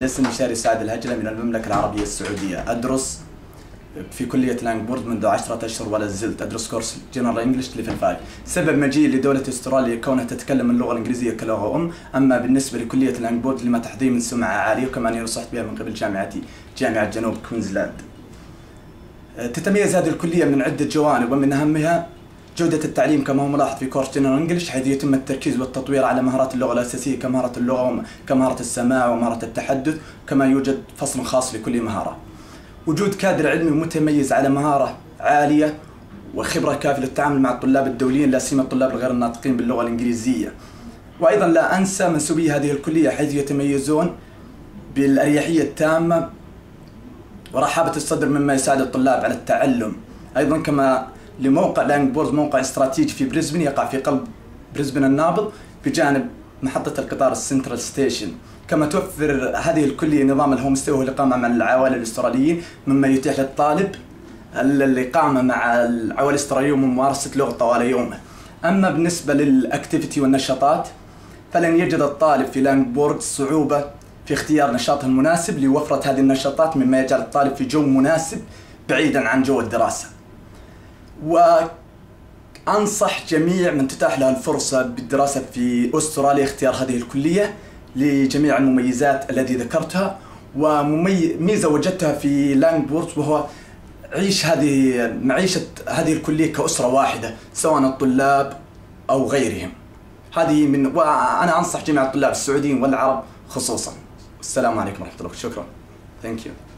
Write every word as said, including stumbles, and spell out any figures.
اسمي شاري سعد الهجلة من المملكة العربية السعودية. أدرس في كلية لانغبورد منذ عشرة أشهر ولا زلت أدرس كورس جنرال إنجلش ليفل خمسة. سبب مجيئي لدولة أستراليا كونها تتكلم اللغة الإنجليزية كلغة أم، أما بالنسبة لكلية لانغبورد لما تحظيه من سمعة عالية، وكما أني نصحت بها من قبل جامعتي جامعة جنوب كوينزلاند. تتميز هذه الكلية من عدة جوانب، ومن أهمها جودة التعليم كما هو ملاحظ في كورس جنرال إنجلش، حيث يتم التركيز والتطوير على مهارات اللغة الأساسية كمهارة اللغة كمهارة السماع ومهارة التحدث، كما يوجد فصل خاص لكل مهارة. وجود كادر علمي متميز على مهارة عالية وخبرة كافية للتعامل مع الطلاب الدوليين، لا سيما الطلاب الغير الناطقين باللغة الإنجليزية. وأيضا لا أنسى منسوبي هذه الكلية حيث يتميزون بالأريحية التامة ورحابة الصدر مما يساعد الطلاب على التعلم. أيضا كما لموقع لانغبورد موقع استراتيجي في بريسبن يقع في قلب بريسبن النابض بجانب محطة القطار السنترال ستيشن. كما توفر هذه الكلية نظام الهوم ستي وهو الإقامة مع العوائل الأستراليين، مما يتيح للطالب الإقامة مع العوائل الأستراليين وممارسة لغة طوال يومه. أما بالنسبة للأكتيفيتي والنشاطات، فلن يجد الطالب في لانغبورد صعوبة في اختيار نشاطه المناسب لوفرة هذه النشاطات، مما يجعل الطالب في جو مناسب بعيدا عن جو الدراسة. وأنصح جميع من تتاح له الفرصة بالدراسة في أستراليا اختيار هذه الكلية لجميع المميزات التي ذكرتها. وميزة وجدتها في لانغبورد وهو عيش هذه معيشة هذه الكلية كأسرة واحدة سواء الطلاب أو غيرهم. هذه من وأنا أنصح جميع الطلاب السعوديين والعرب خصوصا. السلام عليكم ورحمة الله. شكرا. Thank you.